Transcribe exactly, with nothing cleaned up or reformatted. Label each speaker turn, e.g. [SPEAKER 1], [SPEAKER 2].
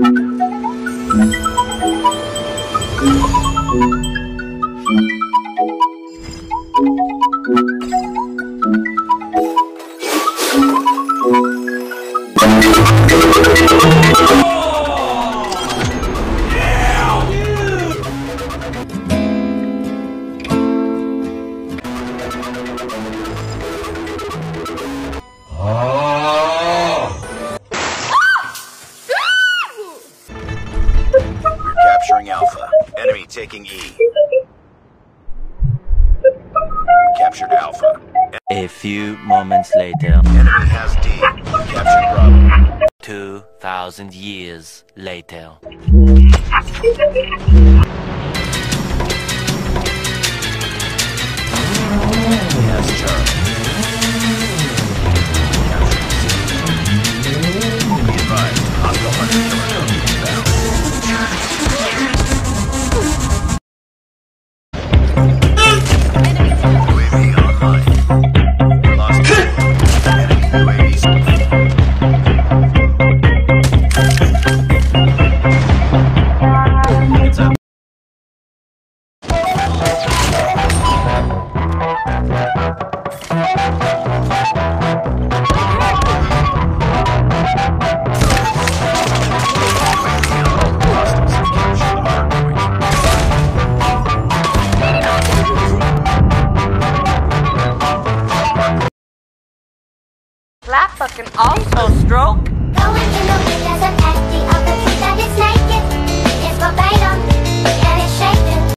[SPEAKER 1] Capturing Alpha. Enemy taking E. Captured Alpha.
[SPEAKER 2] A few moments later.
[SPEAKER 1] Enemy has D. Captured Bravo.
[SPEAKER 2] Two thousand years later.
[SPEAKER 1] He has Charlie. Captured C. Be advised, hostile hunter killer drone inbound. U A V online. Lost enemy U A V. It's up.
[SPEAKER 3] Slap fucking also stroke.